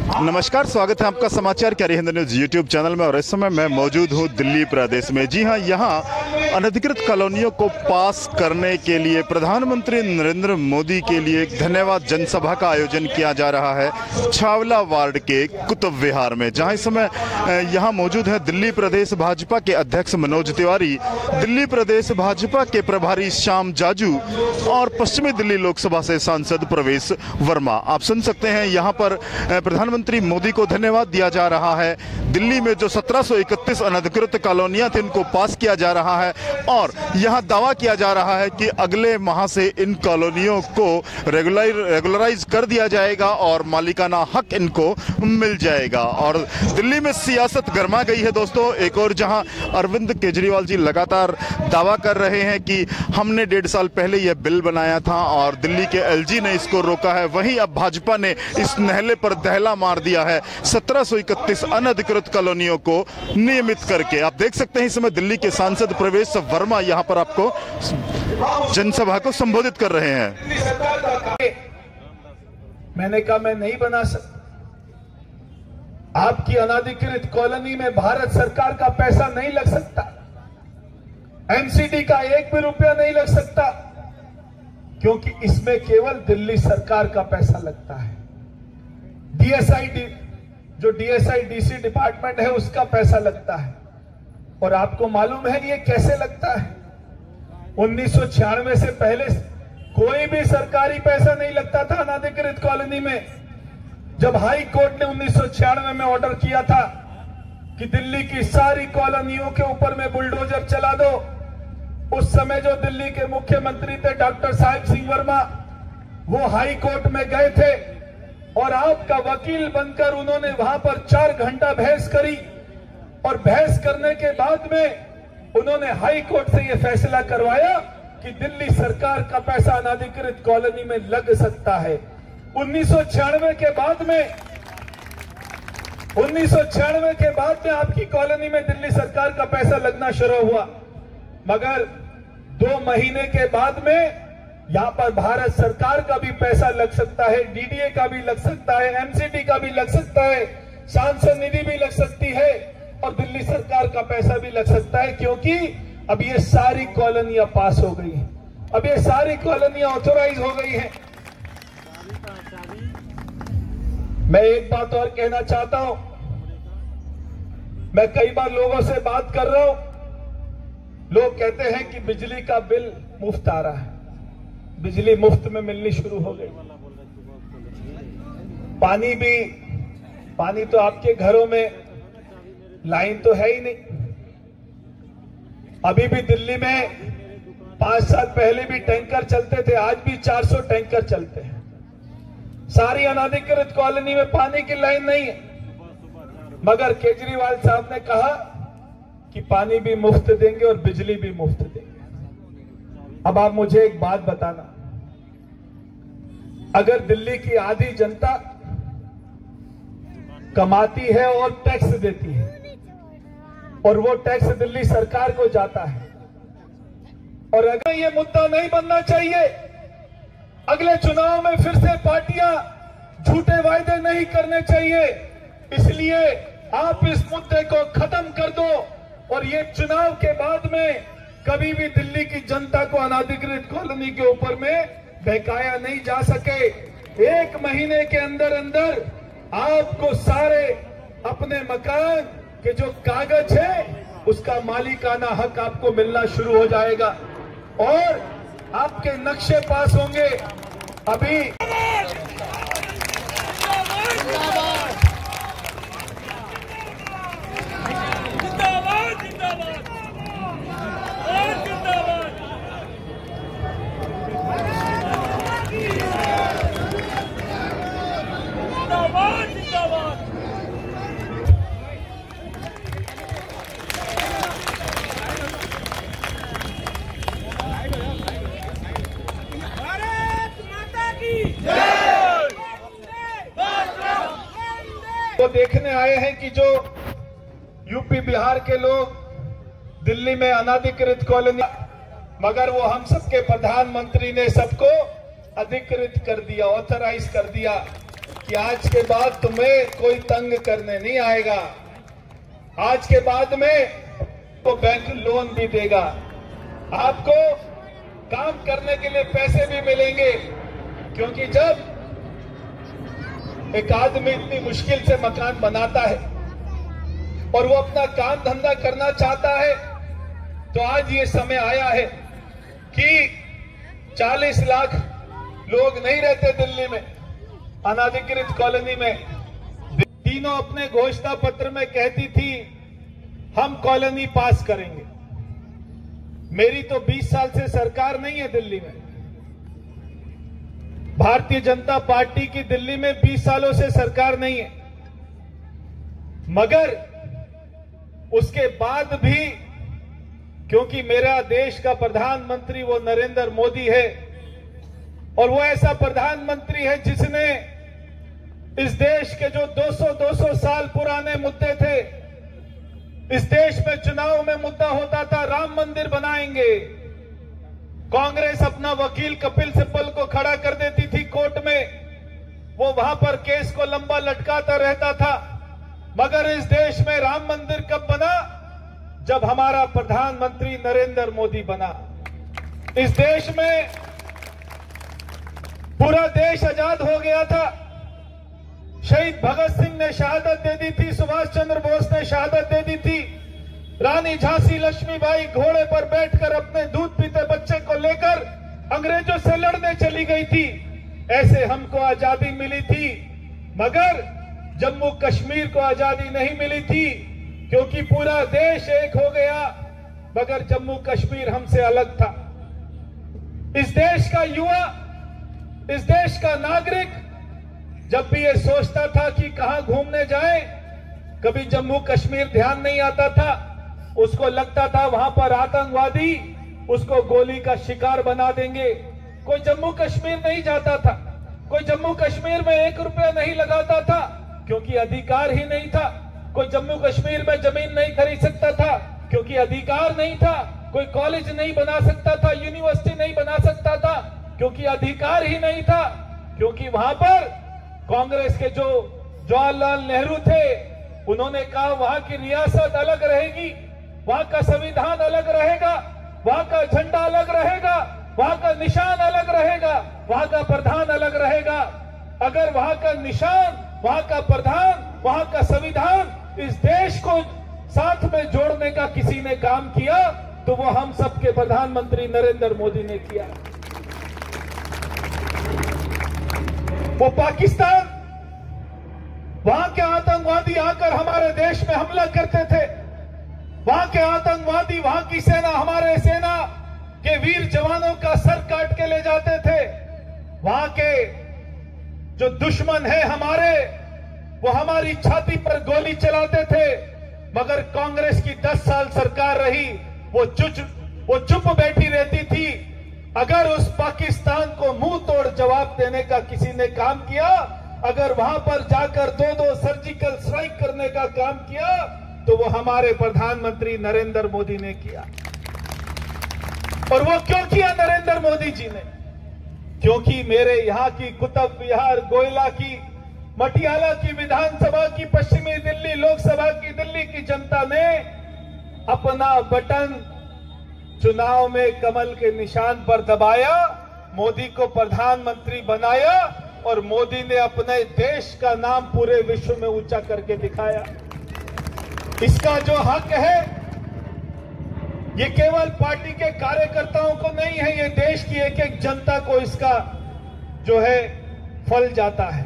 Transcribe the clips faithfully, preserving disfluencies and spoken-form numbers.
नमस्कार, स्वागत है आपका समाचार कैरी हिंद न्यूज यूट्यूब चैनल में। और इस समय मैं मौजूद हूं दिल्ली प्रदेश में। जी हां, यहां अनधिकृत कॉलोनियों को पास करने के लिए प्रधानमंत्री नरेंद्र मोदी के लिए एक धन्यवाद जनसभा का आयोजन किया जा रहा है छावला वार्ड के कुतुब विहार में, जहां इस समय यहां मौजूद है दिल्ली प्रदेश भाजपा के अध्यक्ष मनोज तिवारी, दिल्ली प्रदेश भाजपा के प्रभारी श्याम जाजू और पश्चिमी दिल्ली लोकसभा से सांसद प्रवेश वर्मा। आप सुन सकते हैं, यहाँ पर प्रधानमंत्री मंत्री मोदी को धन्यवाद दिया जा रहा है। दिल्ली में जो सत्रह सौ इकतीस अनधिकृत कॉलोनियां थी, इनको पास किया जा रहा है और यहां दावा किया जा रहा है कि अगले माह से इन कॉलोनियों को रेगुलर रेगुलराइज कर दिया जाएगा और मालिकाना हक इनको मिल जाएगा। और दिल्ली में सियासत गर्मा गई है दोस्तों। एक और जहां अरविंद केजरीवाल जी लगातार दावा कर रहे हैं कि हमने डेढ़ साल पहले यह बिल बनाया था और दिल्ली के एलजी ने इसको रोका है, वहीं अब भाजपा ने इस नहले पर दहला मार दिया है सत्रह सौ इकतीस अनधिकृत कॉलोनियों को नियमित करके। आप देख सकते हैं इस समय दिल्ली के सांसद प्रवेश वर्मा यहां पर आपको जनसभा को संबोधित कर रहे हैं। मैंने कहा मैं नहीं बना सकता। आपकी अनधिकृत कॉलोनी में भारत सरकार का पैसा नहीं लग सकता, एमसीडी का एक भी रुपया नहीं लग सकता, क्योंकि इसमें केवल दिल्ली सरकार का पैसा लगता है। डीएसआई जो डीएसआई डीसी डिपार्टमेंट है उसका पैसा लगता है। और आपको मालूम है ये कैसे लगता है? उन्नीस सौ छियानवे से पहले कोई भी सरकारी पैसा नहीं लगता था अनधिकृत कॉलोनी में। जब हाई कोर्ट ने उन्नीस सौ छियानवे में ऑर्डर किया था कि दिल्ली की सारी कॉलोनियों के ऊपर में बुलडोजर चला दो, उस समय जो दिल्ली के मुख्यमंत्री थे डॉक्टर साहिब सिंह वर्मा, वो हाई कोर्ट में गए थे और आपका वकील बनकर उन्होंने वहां पर चार घंटा बहस करी। और बहस करने के बाद में उन्होंने हाई कोर्ट से यह फैसला करवाया कि दिल्ली सरकार का पैसा अनधिकृत कॉलोनी में लग सकता है। उन्नीस सौ छियानवे के बाद में उन्नीस सौ छियानवे के बाद में आपकी कॉलोनी में दिल्ली सरकार का पैसा लगना शुरू हुआ, मगर दो महीने के बाद में यहां पर भारत सरकार का भी पैसा लग सकता है, डीडीए का भी लग सकता है, एमसीडी का भी लग सकता है, सांसद निधि भी लग सकती है और दिल्ली सरकार का पैसा भी लग सकता है, क्योंकि अब ये सारी कॉलोनियां पास हो गई हैं, अब ये सारी कॉलोनियां ऑथोराइज हो गई हैं। मैं एक बात और कहना चाहता हूं, मैं कई बार लोगों से बात कर रहा हूं, लोग कहते हैं कि बिजली का बिल मुफ्त आ रहा है, बिजली मुफ्त में मिलनी शुरू हो गई। पानी भी, पानी तो आपके घरों में लाइन तो है ही नहीं। अभी भी दिल्ली में पांच साल पहले भी टैंकर चलते थे, आज भी चार सौ टैंकर चलते हैं। सारी अनधिकृत कॉलोनी में पानी की लाइन नहीं है, मगर केजरीवाल साहब ने कहा कि पानी भी मुफ्त देंगे और बिजली भी मुफ्त देंगे। अब आप मुझे एक बात बताना, अगर दिल्ली की आधी जनता कमाती है और टैक्स देती है और वो टैक्स दिल्ली सरकार को जाता है, और अगर ये मुद्दा नहीं बनना चाहिए, अगले चुनाव में फिर से पार्टियां झूठे वायदे नहीं करने चाहिए। इसलिए आप इस मुद्दे को खत्म कर दो और ये चुनाव के बाद में कभी भी दिल्ली की जनता को अनधिकृत कॉलोनी के ऊपर में बहकाया नहीं जा सके। एक महीने के अंदर अंदर आपको सारे अपने मकान के जो कागज है उसका मालिकाना हक आपको मिलना शुरू हो जाएगा और आपके नक्शे पास होंगे। अभी तो देखने आए हैं कि जो यूपी बिहार के लोग दिल्ली में अनधिकृत कॉलोनी, मगर वो हम सबके प्रधानमंत्री ने सबको अधिकृत कर दिया, ऑथराइज कर दिया। कि आज के बाद तुम्हें कोई तंग करने नहीं आएगा। आज के बाद में तो बैंक लोन भी देगा, आपको काम करने के लिए पैसे भी मिलेंगे। क्योंकि जब एक आदमी इतनी मुश्किल से मकान बनाता है और वो अपना काम धंधा करना चाहता है, तो आज ये समय आया है कि चालीस लाख लोग नहीं रहते दिल्ली में अनाधिकृत कॉलोनी में। तीनों अपने घोषणा पत्र में कहती थी हम कॉलोनी पास करेंगे। मेरी तो बीस साल से सरकार नहीं है दिल्ली में, भारतीय जनता पार्टी की दिल्ली में बीस सालों से सरकार नहीं है, मगर उसके बाद भी क्योंकि मेरा देश का प्रधानमंत्री वो नरेंद्र मोदी है, और वो ऐसा प्रधानमंत्री है जिसने इस देश के जो दो सौ दो सौ साल पुराने मुद्दे थे, इस देश में चुनाव में मुद्दा होता था राम मंदिर बनाएंगे, कांग्रेस अपना वकील कपिल सिब्बल को खड़ा कर देती थी कोर्ट में, वो वहां पर केस को लंबा लटकाता रहता था। मगर इस देश में राम मंदिर कब बना? जब हमारा प्रधानमंत्री नरेंद्र मोदी बना। इस देश में पूरा देश आजाद हो गया था। शहीद भगत सिंह ने शहादत दे दी थी, सुभाष चंद्र बोस ने शहादत दे दी थी, रानी झांसी लक्ष्मीबाई घोड़े पर बैठकर अपने दूध पीते बच्चे को लेकर अंग्रेजों से लड़ने चली गई थी। ऐसे हमको आजादी मिली थी, मगर जम्मू कश्मीर को आजादी नहीं मिली थी क्योंकि पूरा देश एक हो गया, मगर जम्मू कश्मीर हमसे अलग था। इस देश का युवा, इस देश का नागरिक जब भी ये सोचता था कि कहां घूमने जाए, कभी जम्मू कश्मीर ध्यान नहीं आता था। उसको लगता था वहां पर आतंकवादी उसको गोली का शिकार बना देंगे। कोई जम्मू कश्मीर नहीं जाता था, कोई जम्मू कश्मीर में एक रुपया नहीं लगाता था क्योंकि अधिकार ही नहीं था। कोई जम्मू कश्मीर में जमीन नहीं खरीद सकता था क्योंकि अधिकार नहीं था। कोई कॉलेज नहीं बना सकता था, यूनिवर्सिटी नहीं बना सकता था क्योंकि अधिकार ही नहीं था। क्योंकि वहां पर कांग्रेस के जो जवाहरलाल नेहरू थे, उन्होंने कहा वहां की रियासत अलग रहेगी, वहां का संविधान अलग रहेगा, वहां का झंडा अलग रहेगा, वहां का निशान अलग रहेगा, वहां का प्रधान अलग रहेगा। अगर वहां का निशान, वहां का प्रधान, वहां का संविधान इस देश को साथ में जोड़ने का किसी ने काम किया तो वो हम सबके प्रधानमंत्री नरेंद्र मोदी ने किया। वो पाकिस्तान, वहां के आतंकवादी आकर हमारे देश में हमला करते थे, वहां के आतंकवादी, वहां की सेना, हमारे सेना के वीर जवानों का सर काट के ले जाते थे। वहां के जो दुश्मन है हमारे, वो हमारी छाती पर गोली चलाते थे। मगर कांग्रेस की दस साल सरकार रही, वो चुप वो चुप बैठी रहती थी। अगर उस पाकिस्तान को मुंह तोड़ जवाब देने का किसी ने काम किया, अगर वहां पर जाकर दो दो सर्जिकल स्ट्राइक करने का काम किया, तो वो हमारे प्रधानमंत्री नरेंद्र मोदी ने किया। और वो क्यों किया नरेंद्र मोदी जी ने? क्योंकि मेरे यहां की कुतुब विहार, गोयला की, मटियाला की विधानसभा की, पश्चिमी दिल्ली लोकसभा की दिल्ली की जनता ने अपना बटन चुनाव में कमल के निशान पर दबाया, मोदी को प्रधानमंत्री बनाया और मोदी ने अपने देश का नाम पूरे विश्व में ऊंचा करके दिखाया। इसका जो हक है ये केवल पार्टी के कार्यकर्ताओं को नहीं है, ये देश की एक एक जनता को इसका जो है फल जाता है।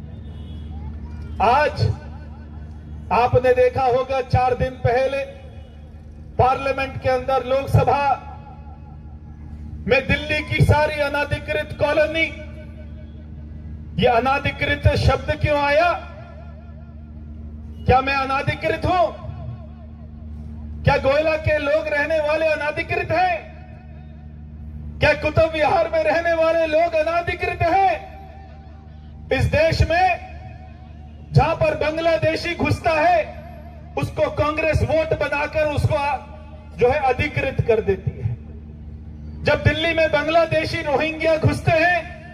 आज आपने देखा होगा चार दिन पहले पार्लियामेंट के अंदर, लोकसभा में दिल्ली की सारी अनाधिकृत कॉलोनी, ये अनाधिकृत शब्द क्यों आया? क्या मैं अनाधिकृत हूं? क्या गोयला के लोग रहने वाले अनाधिकृत हैं? क्या कुतुब विहार में रहने वाले लोग अनाधिकृत हैं? इस देश में जहां पर बांग्लादेशी घुसता है उसको कांग्रेस वोट बनाकर उसको जो है अधिकृत कर देती है। जब दिल्ली में बांग्लादेशी रोहिंग्या घुसते हैं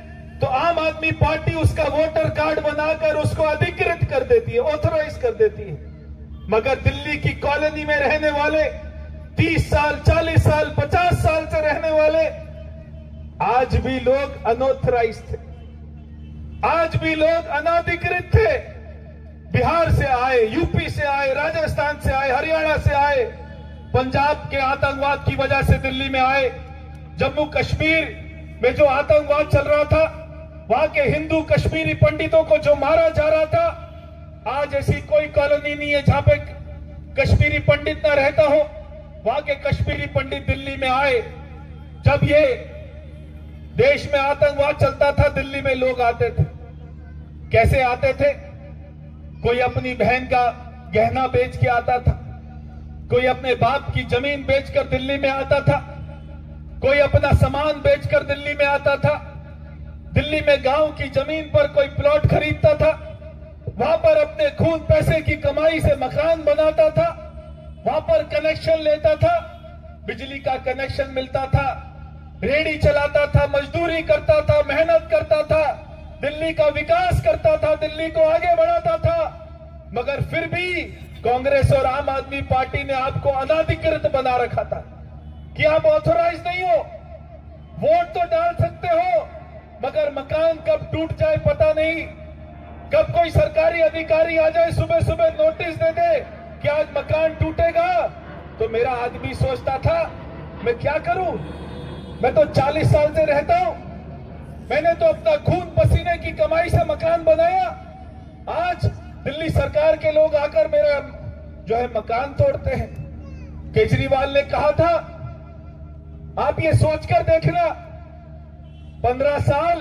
तो आम आदमी पार्टी उसका वोटर कार्ड बनाकर उसको अधिकृत कर देती है, ऑथोराइज कर देती है। मगर दिल्ली की कॉलोनी में रहने वाले तीस साल, चालीस साल, पचास साल से रहने वाले आज भी लोग अनऑथराइज थे, आज भी लोग अनाधिकृत थे। बिहार से आए, यूपी से आए, राजस्थान से आए, हरियाणा से आए, पंजाब के आतंकवाद की वजह से दिल्ली में आए। जम्मू कश्मीर में जो आतंकवाद चल रहा था, वहां के हिंदू कश्मीरी पंडितों को जो मारा जा रहा था, आज ऐसी कोई कॉलोनी नहीं है जहां पे कश्मीरी पंडित ना रहता हो। वहां के कश्मीरी पंडित दिल्ली में आए। जब ये देश में आतंकवाद चलता था, दिल्ली में लोग आते थे। कैसे आते थे? कोई अपनी बहन का गहना बेच के आता था, कोई अपने बाप की जमीन बेचकर दिल्ली में आता था, कोई अपना सामान बेचकर दिल्ली में आता था। दिल्ली में गांव की जमीन पर कोई प्लॉट खरीदता था, वहां पर अपने खून पैसे की कमाई से मकान बनाता था, वहां पर कनेक्शन लेता था, बिजली का कनेक्शन मिलता था, रेडी चलाता था, मजदूरी करता था, मेहनत करता था, दिल्ली का विकास करता था, दिल्ली को आगे बढ़ाता था। मगर फिर भी कांग्रेस और आम आदमी पार्टी ने आपको अनाधिकृत बना रखा था कि आप ऑथोराइज नहीं हो। वोट तो डाल सकते हो, मगर मकान कब टूट जाए पता नहीं, कब कोई सरकारी अधिकारी आ जाए सुबह सुबह नोटिस दे दे कि आज मकान टूटेगा, तो मेरा आदमी सोचता था मैं क्या करूं, मैं तो चालीस साल से रहता हूं, मैंने तो अपना खून पसीने की कमाई से मकान बनाया, आज दिल्ली सरकार के लोग आकर मेरा जो है मकान तोड़ते हैं। केजरीवाल ने कहा था, आप ये सोचकर देखना, पंद्रह साल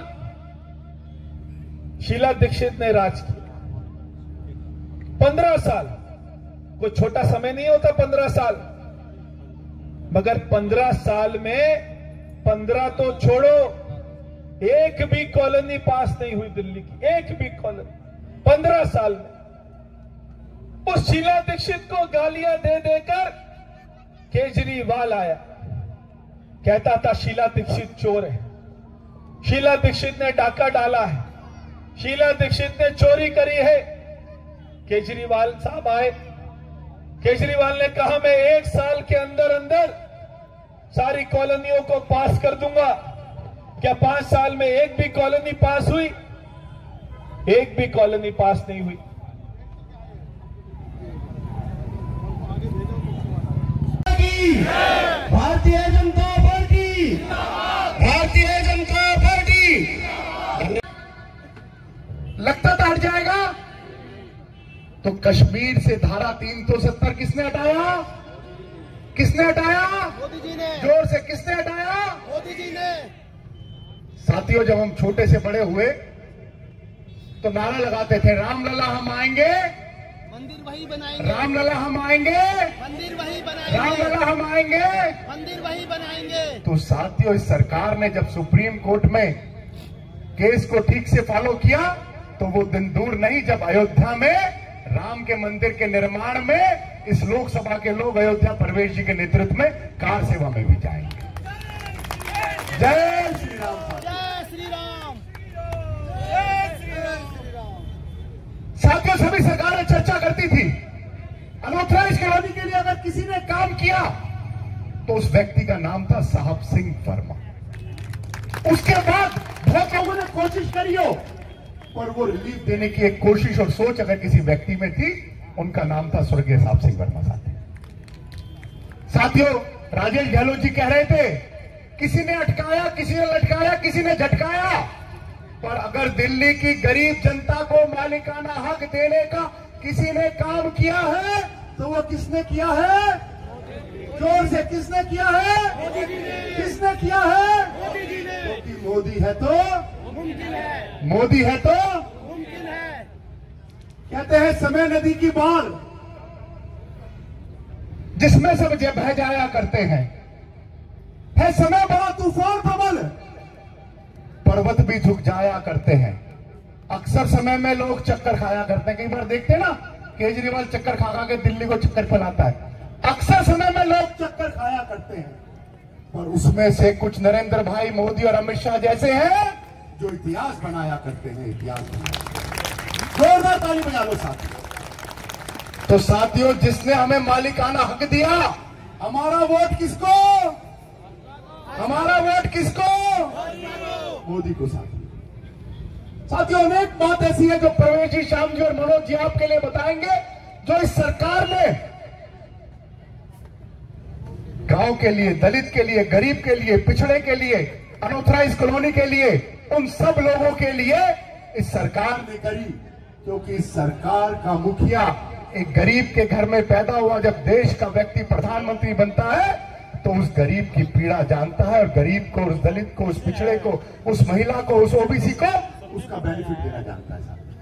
शीला दीक्षित ने राज किया। पंद्रह साल कोई छोटा समय नहीं होता, पंद्रह साल। मगर पंद्रह साल में पंद्रह तो छोड़ो, एक भी कॉलोनी पास नहीं हुई दिल्ली की, एक भी कॉलोनी पंद्रह साल में। उस शीला दीक्षित को गालियां दे देकर केजरीवाल आया, कहता था शीला दीक्षित चोर है, शीला दीक्षित ने डाका डाला है, शीला दीक्षित ने चोरी करी है। केजरीवाल साहब आए, केजरीवाल ने कहा मैं एक साल के अंदर अंदर सारी कॉलोनियों को पास कर दूंगा। क्या पांच साल में एक भी कॉलोनी पास हुई? एक भी कॉलोनी पास नहीं हुई। Bharatiya Janata party, Bharatiya Janata party. लगता था हट जाएगा, तो कश्मीर से धारा तीन सौ सत्तर किसने हटाया? किसने हटाया? मोदी जी ने। जोर से किसने हटाया? मोदी जी ने। साथियों, जब हम छोटे से बड़े हुए तो नारा लगाते थे, राम लला हम आएंगे, मंदिर वही बनाएंगे, राम लला हम आएंगे, मंदिर वही राम बनाएंगे, लला हम आएंगे। मंदिर वही बनाएंगे। तो साथियों, इस सरकार ने जब सुप्रीम कोर्ट में केस को ठीक से फॉलो किया, तो वो दिन दूर नहीं जब अयोध्या में राम के मंदिर के निर्माण में इस लोकसभा के लोग अयोध्या प्रवेश जी के नेतृत्व में कार सेवा में भी जाएंगे। जय श्री राम। जय श्री राम, जय श्री राम। साथियों, सभी सरकारें चर्चा करती थी, अनऑथराइज कॉलोनी के लिए अगर किसी ने काम किया तो उस व्यक्ति का नाम था साहब सिंह वर्मा। उसके बाद बहुत लोगों ने कोशिश करी हो, पर वो रिलीफ देने की एक कोशिश और सोच अगर किसी व्यक्ति में थी, उनका नाम था स्वर्गीय साहब सिंह वर्मा साहब। साथियों, राजेश गहलोत जी कह रहे थे, किसी ने अटकाया, किसी ने लटकाया, किसी ने झटकाया, पर अगर दिल्ली की गरीब जनता को मालिकाना हक देने का किसी ने काम किया है, तो वो किसने किया है? जोर से किसने किया है? मोदी जी ने। किसने किया है? मोदी जी ने। क्योंकि मोदी है तो मुमकिन है, मोदी है तो मुमकिन है। कहते हैं समय नदी की बाढ़ जिसमें सब जे बह जाया करते हैं, है समय बड़ा तूफान प्रबल, पर्वत भी झुक जाया करते हैं। अक्सर समय में लोग चक्कर खाया करते हैं, कई बार देखते हैं ना, केजरीवाल चक्कर खा खा के दिल्ली को चक्कर फैलाता है। अक्सर समय में लोग चक्कर खाया करते हैं, पर उसमें से कुछ नरेंद्र भाई मोदी और अमित शाह जैसे हैं जो इतिहास बनाया करते हैं, इतिहास बनाया। जोरदार ताली बजा लो साथियों। तो साथियों, जिसने हमें मालिकाना हक दिया, हमारा वोट किसको? हमारा वोट किसको? मोदी को। साथियों साथियों अनेक बात ऐसी है जो प्रवेश जी, श्याम जी और मनोज जी आपके लिए बताएंगे, जो इस सरकार ने गांव के लिए, दलित के लिए, गरीब के लिए, पिछड़े के लिए, अनऑथराइज कॉलोनी के लिए, उन सब लोगों के लिए इस सरकार ने करी। क्योंकि इस सरकार का मुखिया एक गरीब के घर में पैदा हुआ। जब देश का व्यक्ति प्रधानमंत्री बनता है तो उस गरीब की पीड़ा जानता है, और गरीब को, उस दलित को, उस पिछड़े को, उस महिला को, उस ओबीसी को उसका बेनिफिट देना जानता है।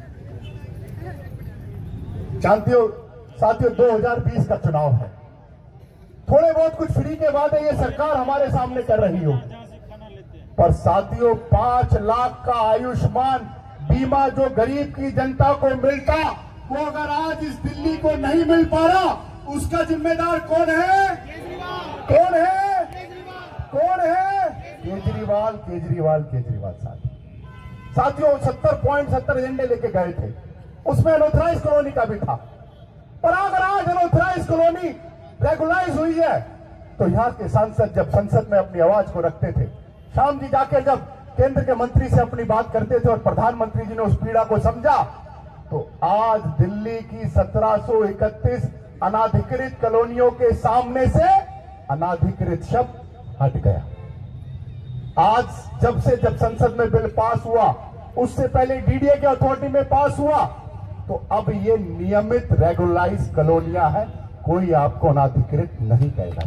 जानते हो साथियों, दो हज़ार बीस का चुनाव है। थोड़े बहुत कुछ फ्री के वादे ये सरकार हमारे सामने कर रही हो, पर साथियों पांच लाख का आयुष्मान बीमा जो गरीब की जनता को मिलता, वो अगर आज इस दिल्ली को नहीं मिल पा रहा, उसका जिम्मेदार कौन है? कौन है? कौन है? केजरीवाल, केजरीवाल, केजरीवाल। साथियों साथियों सत्तर पॉइंट सत्तर एजेंडे लेके गए थे, उसमें अनऑथराइज कॉलोनी का भी था। पर अगर आज अनऑथराइज कॉलोनी रेगुलाइज हुई है, तो यहां के सांसद जब संसद में अपनी आवाज को रखते थे, शाम जी जाके जब केंद्र के मंत्री से अपनी बात करते थे और प्रधानमंत्री जी ने उस पीड़ा को समझा, तो आज दिल्ली की सत्रह सौ इकतीस अनाधिकृत कॉलोनियों के सामने से अनाधिकृत शब्द हट गया। आज जब से जब संसद में बिल पास हुआ, उससे पहले डीडीए के अथॉरिटी में पास हुआ, तो अब ये नियमित रेगुलाइज कॉलोनियां हैं, कोई आपको अनाधिकृत नहीं कहेगा।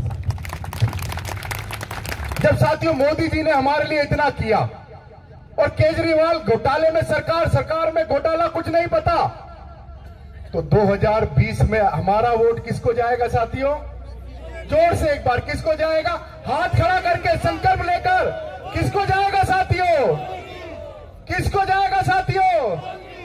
जब साथियों मोदी जी ने हमारे लिए इतना किया और केजरीवाल घोटाले में सरकार सरकार में घोटाला कुछ नहीं पता, तो दो हज़ार बीस में हमारा वोट किसको जाएगा साथियों? जोर से एक बार किसको जाएगा? हाथ खड़ा करके संकल्प लेकर किसको जाएगा साथियों? किसको जाएगा साथियों?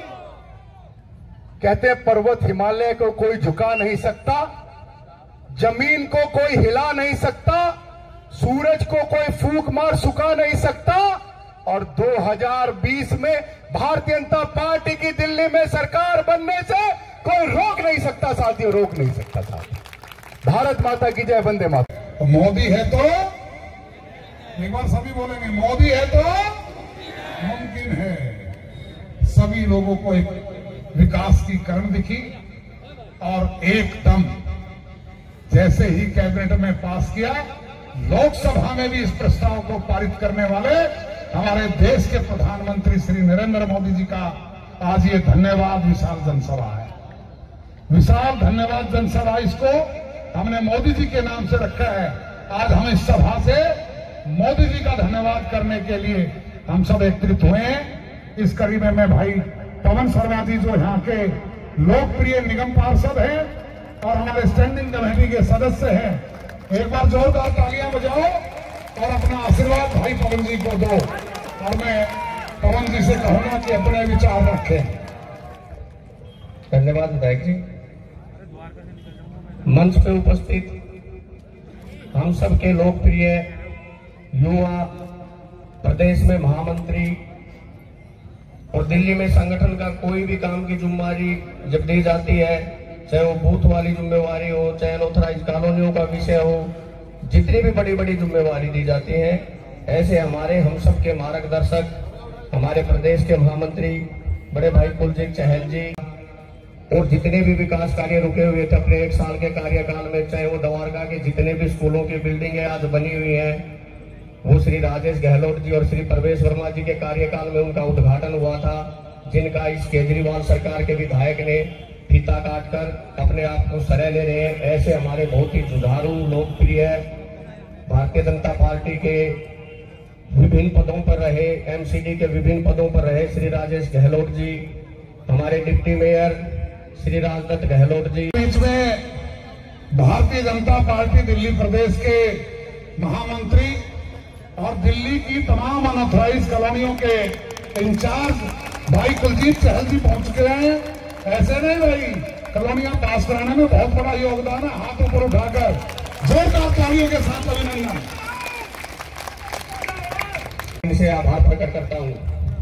कहते हैं पर्वत हिमालय को कोई झुका नहीं सकता, जमीन को कोई हिला नहीं सकता, सूरज को कोई फूंक मार सुखा नहीं सकता, और दो हज़ार बीस में भारतीय जनता पार्टी की दिल्ली में सरकार बनने से कोई रोक नहीं सकता साथियों, रोक नहीं सकता साथियों। भारत माता की जय, वंदे माता। तो मोदी है तो एक बार सभी बोलेंगे, मोदी है तो मुमकिन है। सभी लोगों को एक विकास की करण दिखी, और एकदम जैसे ही कैबिनेट में पास किया, लोकसभा में भी इस प्रस्ताव को पारित करने वाले हमारे देश के प्रधानमंत्री श्री नरेंद्र मोदी जी का आज ये धन्यवाद विशाल जनसभा है। विशाल धन्यवाद जनसभा, इसको हमने मोदी जी के नाम से रखा है। आज हम इस सभा से मोदी जी का धन्यवाद करने के लिए हम सब एकत्रित हुए हैं। इस कड़ी में मैं भाई पवन शर्मा जी, जो यहाँ के लोकप्रिय निगम पार्षद हैं और हमारे स्टैंडिंग कमेटी के सदस्य हैं, एक बार जोरदार तालियां बजाओ और अपना आशीर्वाद भाई पवन जी को दो। और मैं पवन जी से कहूंगा कि अपने विचार रखें। धन्यवाद विधायक जी। मंच पे उपस्थित हम सबके लोकप्रिय युवा, प्रदेश में महामंत्री और दिल्ली में संगठन का कोई भी काम की जिम्मेदारी जब दी जाती है, चाहे वो बूथ वाली जिम्मेवारी हो, चाहे अनऑथराइज कॉलोनियों का विषय हो, जितनी भी बड़ी बड़ी जिम्मेवारी दी जाती है, ऐसे हमारे हम सबके मार्गदर्शक, हमारे प्रदेश के महामंत्री बड़े भाई कुलजीत चहल जी, और जितने भी विकास कार्य रुके हुए थे अपने एक साल के कार्यकाल में, चाहे वो द्वारका के जितने भी स्कूलों की बिल्डिंगें आज बनी हुई हैं, वो श्री राजेश गहलोत जी और श्री प्रवेश वर्मा जी के कार्यकाल में उनका उद्घाटन हुआ था, जिनका इस केजरीवाल सरकार के विधायक ने फीता काटकर अपने आप को सराह ले रहे हैं। ऐसे हमारे बहुत ही जुझारू, लोकप्रिय भारतीय जनता पार्टी के विभिन्न पदों पर रहे, एमसीडी के विभिन्न पदों पर रहे श्री राजेश गहलोत जी, हमारे डिप्टी मेयर श्री राजदत्त गहलोत जी। बीच में भारतीय जनता पार्टी दिल्ली प्रदेश के महामंत्री और दिल्ली की तमाम अनऑथराइज कॉलोनियों के इंचार्ज भाई कुलजीत चहल जी पहुंच चुके हैं। ऐसे नहीं भाई, कॉलोनियां पास कराने में बहुत बड़ा योगदान है। हाथ ऊपर उठाकर जोरदार तालियों के साथ अभिनंदन। इनसे आभार प्रकट करता हूं।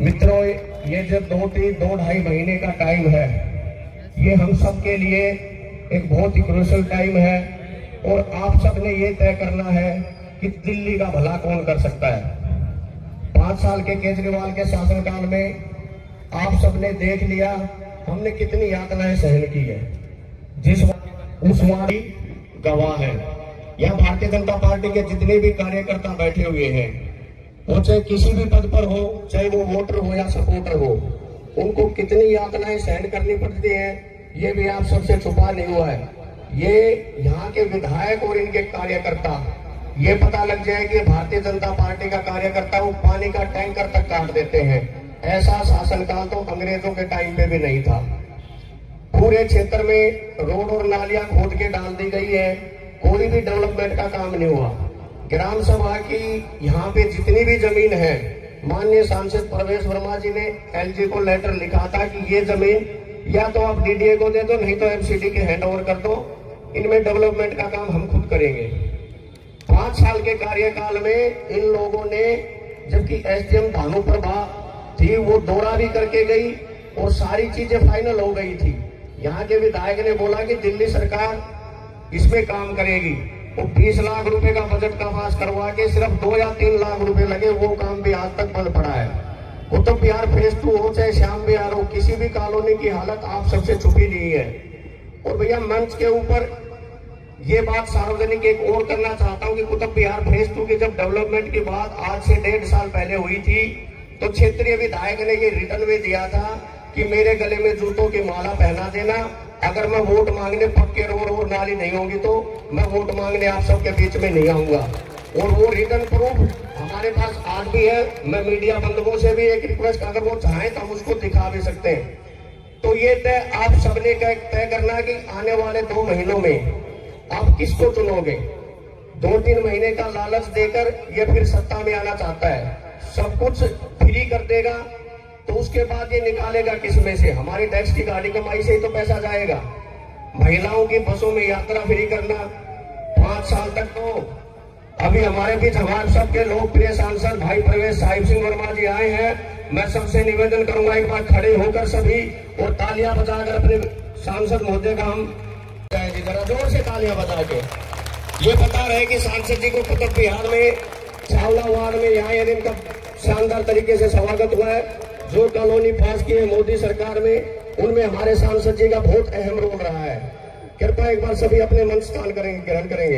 मित्रों, ये जो दो तीन दो ढाई महीने का टाइम है, ये हम सब के लिए एक बहुत ही क्रूशियल टाइम है और आप सब ने ये तय करना है कि दिल्ली का भला कौन कर सकता है। पांच साल के केजरीवाल के शासनकाल में आप सब ने देख लिया हमने कितनी यातनाएं सहन की है, जिस उस वाली गवाह है। यह भारतीय जनता पार्टी के जितने भी कार्यकर्ता बैठे हुए हैं, वो चाहे किसी भी पद पर हो, चाहे वो वोटर हो या सपोर्टर हो, उनको कितनी यातनाएं सहन करनी पड़ती हैं, ये भी आप सबसे छुपा नहीं हुआ है। ये यहाँ के विधायक और इनके कार्यकर्ता, ये पता लग जाए कि भारतीय जनता पार्टी का कार्यकर्ता वो पानी का टैंकर तक काट देते हैं। ऐसा शासनकाल तो अंग्रेजों के टाइम पे भी नहीं था। पूरे क्षेत्र में रोड और नालियां खोद के डाल दी गई है, कोई भी डेवलपमेंट का काम नहीं हुआ। ग्राम सभा की यहाँ पे जितनी भी जमीन है, माननीय सांसद प्रवेश वर्मा जी ने एलजी को लेटर लिखा था कि ये जमीन या तो आप डीडीए को दे दो, नहीं तो एमसीडी के हैंड ओवर कर दो, इनमें डेवलपमेंट का काम हम खुद करेंगे। पांच साल के कार्यकाल में इन लोगों ने, जबकि एसडीएम भानु प्रभा थी, वो दौरा भी करके गई और सारी चीजें फाइनल हो गई थी। यहाँ के विधायक ने बोला कि दिल्ली सरकार इसमें काम करेगी, वो बीस लाख रुपए का बजट का पास करवा के सिर्फ दो या तीन लाख रुपए लगे, वो काम भी आज तक बंद पड़ा है। कुतुब विहार फेज टू हो चाहे श्याम विहार हो, किसी भी कॉलोनी की हालत आप सबसे छुपी नहीं है। और भैया मंच के ऊपर ये बात सार्वजनिक एक और करना चाहता हूँ कि कुतुब विहार फेज टू की जब डेवलपमेंट की बात आज से डेढ़ साल पहले हुई थी, तो क्षेत्रीय विधायक ने ये रिटर्न में दिया था कि मेरे गले में जूतों की माला पहना देना, अगर मैं वोट मांगने पक्के रोड और नाली नहीं होगी तो मैं वोट मांगने आप सबके बीच में नहीं आऊंगा। और वो रिटर्न प्रूफ हमारे पास आज भी है। मैं मीडिया बंधुओं से भी एक रिक्वेस्ट, अगर वो चाहें तो हम उसको दिखा भी सकते हैं। तो ये तय आप सबने तय करना कि आने वाले दो महीनों में आप किसको चुनोगे। दो तीन महीने का लालच देकर ये फिर सत्ता में आना चाहता है, सब कुछ फ्री कर देगा, तो उसके बाद ये निकालेगा किस में से? हमारी टैक्स की गाड़ी कमाई से ही तो पैसा जाएगा। महिलाओं की बसों में यात्रा फ्री करना, पांच साल तक तो अभी हमारे बीच हमारे सबके लोकप्रिय सांसद भाई प्रवेश साहिब सिंह वर्मा जी आए हैं। मैं सबसे निवेदन करूंगा एक बार खड़े होकर सभी और तालियां बजाकर अपने सांसद महोदय का हम जरा जोर से तालियां बजा के ये बता रहे कि सांसद जी को कुतुब विहार में चावला वार्ड में यहाँ इनका शानदार तरीके से स्वागत हुआ है। जो कॉलोनी पास की है मोदी सरकार में, उनमें हमारे सांसद जी का बहुत अहम रोल रहा है। कृपया एक बार सभी अपने मन स्थान करेंगे ग्रहण करेंगे।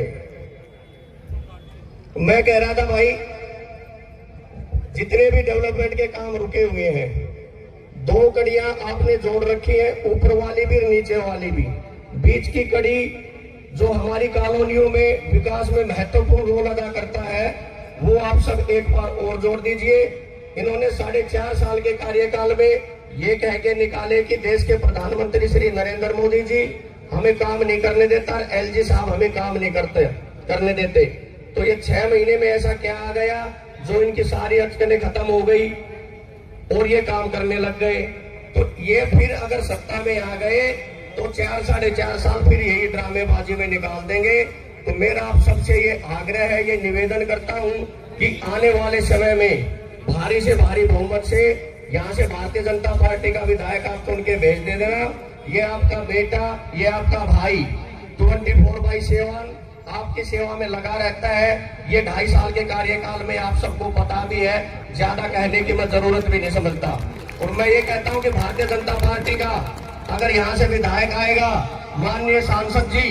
मैं कह रहा था भाई, जितने भी डेवलपमेंट के काम रुके हुए हैं, दो कड़ियां आपने जोड़ रखी है, ऊपर वाली भी नीचे वाली भी। बीच की कड़ी जो हमारी कॉलोनियों में विकास में महत्वपूर्ण रोल अदा करता है, वो आप सब एक बार और जोड़ दीजिए। इन्होंने साढ़े चार साल के कार्यकाल में ये कह के निकाले कि देश के प्रधानमंत्री श्री नरेंद्र मोदी जी हमें काम नहीं करने देता, एलजी साहब हमें काम नहीं करते करने देते। तो ये छह महीने में ऐसा क्या आ गया जो इनकी सारी अटकनें खत्म हो गई और ये काम करने लग गए। तो ये फिर अगर सत्ता में आ गए तो चार साढ़े चार साल फिर यही ड्रामेबाजी में निकाल देंगे। तो मेरा आप सबसे ये आग्रह है, ये निवेदन करता हूं कि आने वाले समय में भारी से भारी बहुमत से यहाँ से भारतीय जनता पार्टी का विधायक आप उनके भेज दे देना। ये आपका बेटा, ये आपका भाई ट्वेंटी फोर बाई सेवन आपकी सेवा में लगा रहता है। ये ढाई साल के कार्यकाल में आप सबको पता भी है, ज्यादा कहने की मैं जरूरत भी नहीं समझता। और मैं ये कहता हूँ कि भारतीय जनता पार्टी का अगर यहाँ से विधायक आएगा, माननीय सांसद जी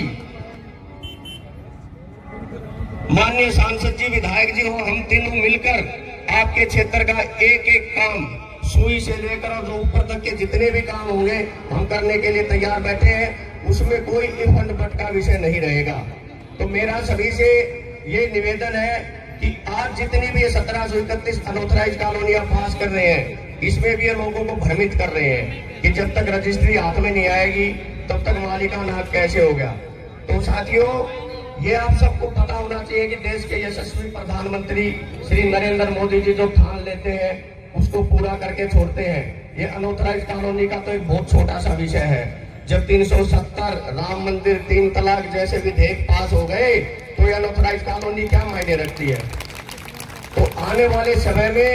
माननीय सांसद जी विधायक जी हो, हम तीनों मिलकर आपके क्षेत्र का एक एक काम सुई से लेकर और जो ऊपर तक के जितने भी काम होंगे हम करने के लिए तैयार बैठे हैं। उसमें कोई इफ एंड बट का विषय नहीं रहेगा। तो मेरा सभी से ये निवेदन है कि आज जितनी भी ये सत्रह सौ इकतीस अनऑथराइज कॉलोनियां पास कर रहे हैं, इसमें भी ये लोगों को भ्रमित कर रहे हैं कि जब तक रजिस्ट्री हाथ में नहीं आएगी तब तक मालिकाना हक कैसे हो गया। तो साथियों, ये आप सबको पता होना चाहिए कि देश के यशस्वी प्रधानमंत्री श्री नरेंद्र मोदी जी जो ठान लेते हैं उसको पूरा करके छोड़ते हैं। ये अनऑथराइज कॉलोनी का तो एक बहुत छोटा सा विषय है। जब तीन सौ सत्तर राम मंदिर, तीन तलाक जैसे विधेयक पास हो गए तो ये अनऑथराइज कॉलोनी क्या मायने रखती है। तो आने वाले समय में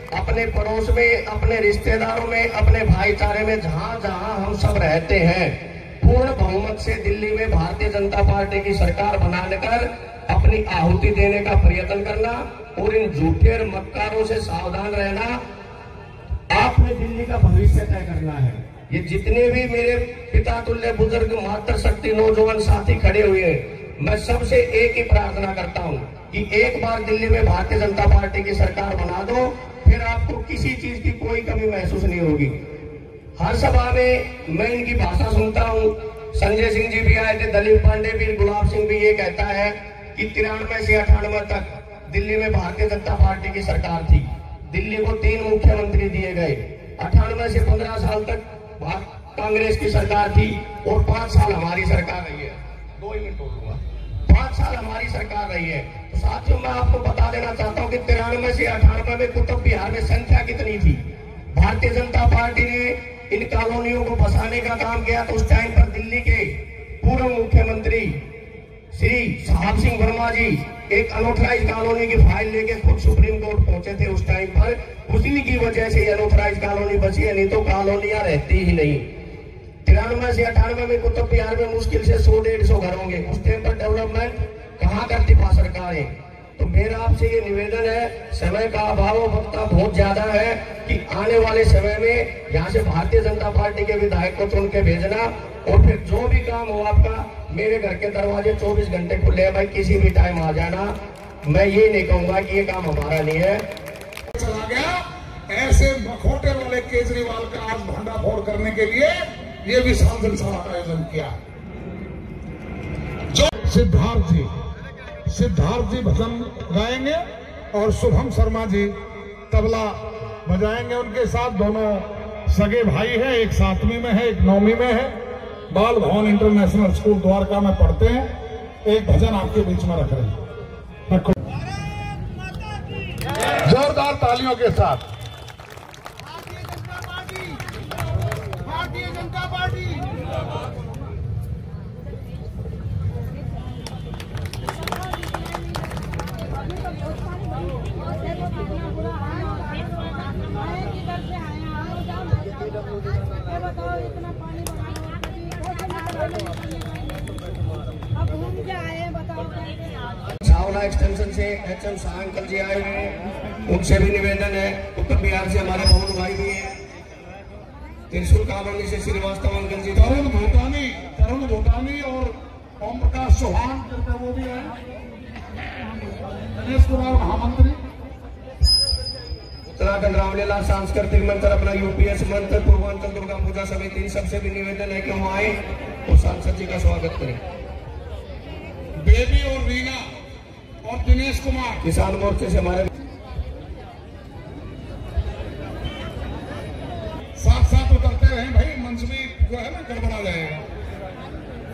अपने पड़ोस में, अपने रिश्तेदारों में, अपने भाईचारे में, जहां जहां हम सब रहते हैं, पूर्ण बहुमत से दिल्ली में भारतीय जनता पार्टी की सरकार बनाने कर अपनी आहुति देने का प्रयत्न करना और इन झूठे और मक्कारों से सावधान रहना। आपने दिल्ली का भविष्य तय करना है। ये जितने भी मेरे पिता तुल्य बुजुर्ग मातृशक्ति नौजवान साथी खड़े हुए हैं, मैं सबसे एक ही प्रार्थना करता हूं कि एक बार दिल्ली में भारतीय जनता पार्टी की सरकार बना दो, फिर आपको किसी चीज की कोई कमी महसूस नहीं होगी। हर सभा में मैं इनकी भाषा सुनता हूं। संजय सिंह जी भी आए थे, दलीप पांडे भी, गुलाब सिंह भी ये कहता है कि तिरानवे से अठानवे तक दिल्ली में भारतीय जनता पार्टी की सरकार थी। दिल्ली को तीन मुख्यमंत्री दिए गए। अठानवे से पंद्रह साल तक कांग्रेस की सरकार थी और पांच साल हमारी सरकार रही है। दो ही मिनट बोलूंगा। पांच साल हमारी सरकार रही है। तो साथियों, मैं आपको बता देना चाहता हूं कि तिरानवे से अठानवे में कुतुब बिहार में संख्या कितनी थी। भारतीय जनता पार्टी ने इन कॉलोनियों को बसाने का काम किया। तो उस टाइम पर दिल्ली के पूर्व मुख्यमंत्री श्री साहब सिंह वर्मा जी एक अनऑथराइज कॉलोनी की फाइल लेके खुद सुप्रीम कोर्ट पहुंचे थे उस टाइम पर। उसी की वजह से अनऑथराइज कॉलोनी बची है, नहीं तो कॉलोनियां रहती ही नहीं। तिरानवे से अठानवे में कुतुब बिहार में मुश्किल से सौ डेढ़ सौ घर होंगे। उस टाइम पर डेवलपमेंट कहाँ करती पा सरकारें। तो मेरा आपसे ये निवेदन है, समय का अभाव वक्ता बहुत ज्यादा है, कि आने वाले समय में यहाँ से भारतीय जनता पार्टी के विधायक को चुन के भेजना और फिर जो भी काम हो आपका, मेरे घर के दरवाजे चौबीस घंटे खुले हैं भाई, किसी भी टाइम आ जाना। मैं ये नहीं कहूंगा कि ये काम हमारा नहीं है। चला गया ऐसे मखौटे वाले केजरीवाल का आज भंडाफोड़ करने के लिए ये विशाल जनसभा का आयोजन किया। जो सिद्धार्थ जी सिद्धार्थ जी भजन गाएंगे और शुभम शर्मा जी तबला बजाएंगे। उनके साथ दोनों सगे भाई हैं, एक सातवीं में है, एक नौवीं में है। बाल भवन इंटरनेशनल स्कूल द्वारका में पढ़ते हैं। एक भजन आपके बीच में रख रहे हैं, रखो जोरदार तालियों के साथ। Bharatiya Janata party, Bharatiya Janata party. बताओ इतना पानी अब घूम के आए, बताओ। छावला एक्सटेंशन से H M Shah uncle ji आए हुए हैं, उनसे भी निवेदन है। उत्तर बिहार से हमारे मोहन भाई भी हैं। त्रिशूल कॉलोनी से श्रीवास्तव अंकल जी, तरुण भूटानी तरुण भूटानी और ओम प्रकाश चौहान करके वो भी है। गणेश कुमार महामंत्री, उत्तराखंड रामलीला सांस्कृतिक मंत्र, अपना यूपीएस मंत्र, पूर्वांचल दुर्गा पूजा समिति, इन सबसे भी निवेदन है कि हम आए और सांसद जी का स्वागत करें। बेबी और रीना और दिनेश कुमार किसान मोर्चे से हमारे साथ साथ उतरते रहे भाई, मंच भी जो है ना गड़बड़ा जाएगा।